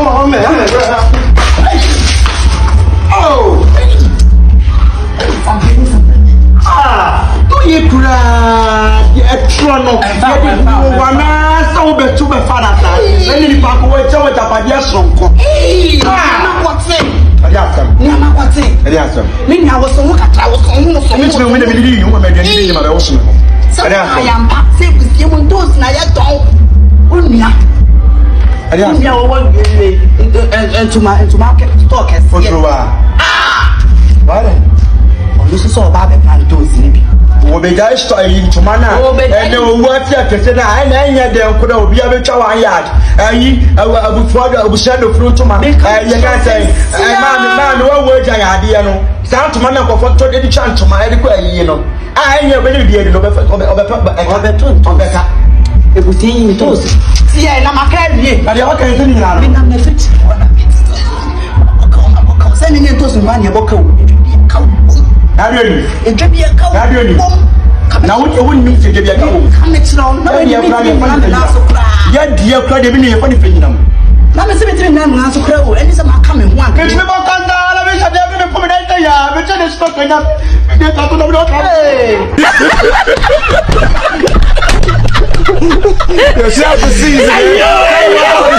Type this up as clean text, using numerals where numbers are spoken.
guys to into mana and no what ya kese na ai na nya dem ko da obi abetwa 1 yard ayi abufuado abushado fruit ma ya ga say man wo agya ade no san to mana ko foto de chanto ma ede ko ayi no ai nya be ne bi ede no obeka ebutin ni to si ai na makarie ade o kan to ni na na na fit o say ni to so ma ne boka o Adeni. Ejebi aka o. Adeni. Na wo won nim se ejebi aka o. Come it round. Na we ni na so kra. Ya die kra de bi ne fa ni fenyinam. Na me se betimi na so kra o. Eni se ma ka me ho an. Betimi ba kan da la be se de bi me pomidenta ya. Be che de stock na. De ta to no do ka. You see how to see.